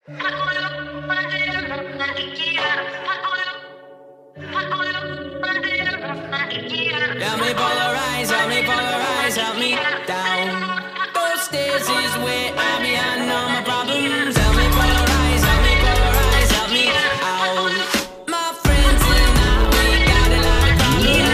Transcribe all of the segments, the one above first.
Help me polarize, help me down. Those stairs is where I be, I know my problems. Help me polarize, help me out. My friends and I, we got a lot of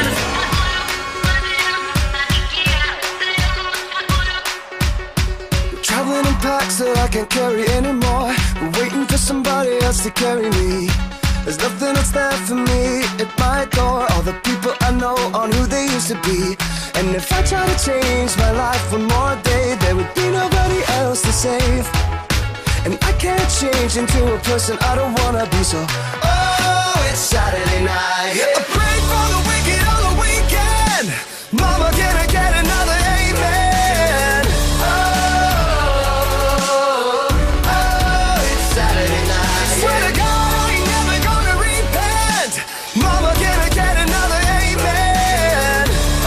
problems. Traveling in packs that I can't carry anymore. We're waiting for somebody else to carry me. There's nothing else there for me at my door. All the people I know on who they used to be. And if I try to change my life one more day, there would be nobody else to save. And I can't change into a person I don't wanna be. So, oh, it's Saturday night. I pray for the wicked on the weekend. Mama, can I get another amen? Oh, it's Saturday night. Swear to God, Mama, can I get another amen?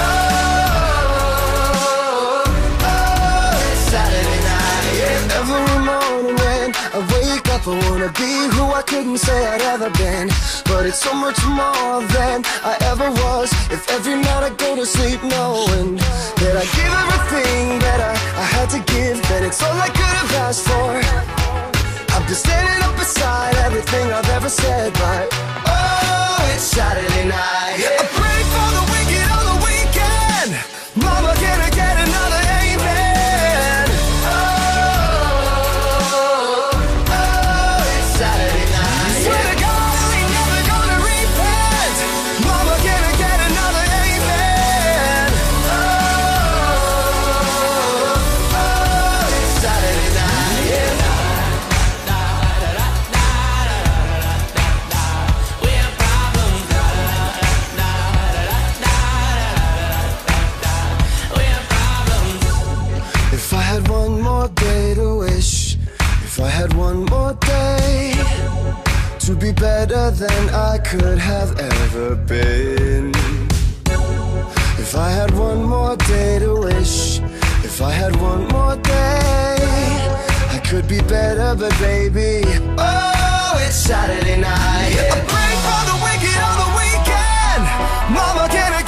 Oh, it's Saturday night. Yeah. Every morning when I wake up, I wanna be who I couldn't say I'd ever been. But it's so much more than I ever was. If every night I go to sleep knowing that I give everything that I had to give, then it's all I could have asked for. I'm just standing up beside everything I've ever said, but oh, it's Saturday night. I pray for the wicked on the weekend. Mama, can I get another amen? Oh, it's Saturday night. Swear to God, I ain't never gonna repent. Mama, can I get another amen? Oh, it's Saturday night. Yeah. If I had one more day to wish, if I had one more day to be better than I could have ever been. If I had one more day to wish, if I had one more day, I could be better, but baby, oh, it's Saturday night. I pray for the wicked on the weekend. Mama, can I